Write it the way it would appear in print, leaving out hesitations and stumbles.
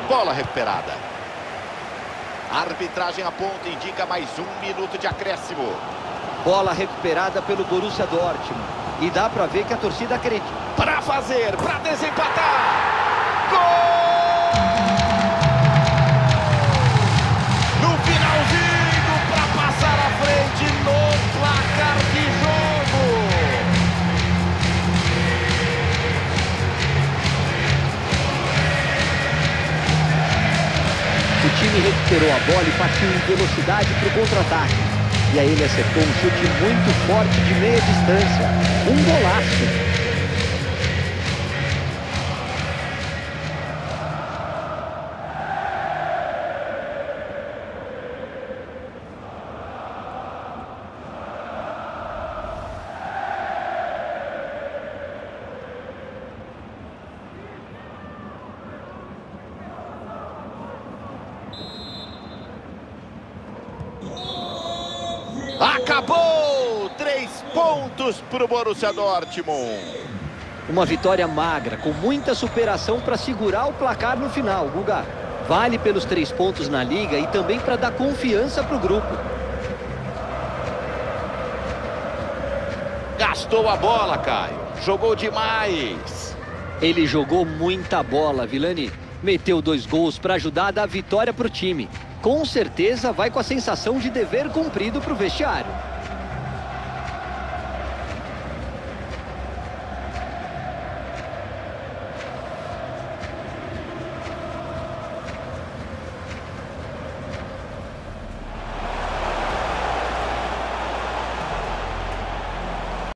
Bola recuperada. A arbitragem aponta e indica mais 1 minuto de acréscimo. Bola recuperada pelo Borussia Dortmund. E dá pra ver que a torcida acredita. Para fazer, para desempatar. Gol! No finalzinho, para passar à frente no placar de jogo. O time recuperou a bola e partiu em velocidade para o contra-ataque. E aí ele acertou um chute muito forte de meia distância. Um golaço. Acabou! 3 pontos para o Borussia Dortmund. Uma vitória magra, com muita superação para segurar o placar no final, Guga. Vale pelos 3 pontos na Liga e também para dar confiança para o grupo. Gastou a bola, Caio. Jogou demais. Ele jogou muita bola, Vilani. Meteu 2 gols para ajudar a dar vitória para o time. Com certeza vai com a sensação de dever cumprido para o vestiário.